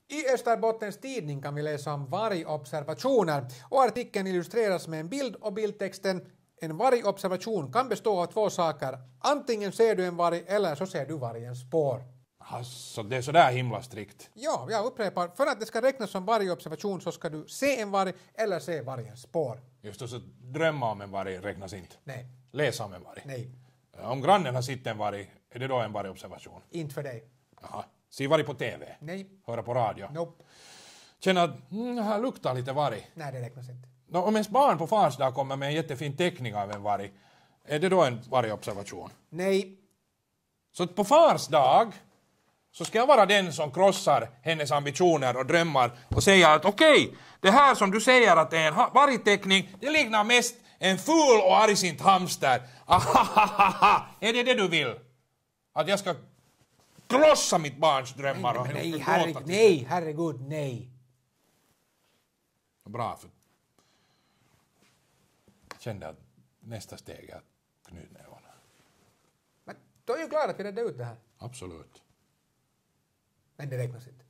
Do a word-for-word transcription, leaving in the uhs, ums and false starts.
I Österbottens tidning kan vi läsa om vargobservationer och artikeln illustreras med en bild och bildtexten en vargobservation kan bestå av två saker. Antingen ser du en varg eller så ser du vargens spår. Alltså, det är så där himla strikt. Ja, jag upprepar. För att det ska räknas som vargobservation så ska du se en varg eller se vargens spår. Just det, så drömma om en varg räknas inte. Nej. Läsa om en varg. Nej. Om grannen har sett en varg, är det då en vargobservation? Inte för dig. Jaha. Se varg på T V? Nej. Höra på radio? Nope. Känna att mm, här luktar lite varg? Nej, det räknas inte. Nå, om ens barn på fars dag kommer med en jättefin teckning av en varg, är det då en vargobservation? Nej. Så på fars dag så ska jag vara den som krossar hennes ambitioner och drömmar och säga att okej, okay, det här som du säger att det är en vargteckning, det liknar mest en ful och argsint hamster. Ahahaha, är det det du vill? Att jag ska krossa mitt barns drömmar? Nej, och nej, herregud, nej, herregud, nej. Bra, för jag kände att nästa steg är att knytnävarna. Men då är ju klart att vi redde ut det här. Absolut. Men det räknas inte.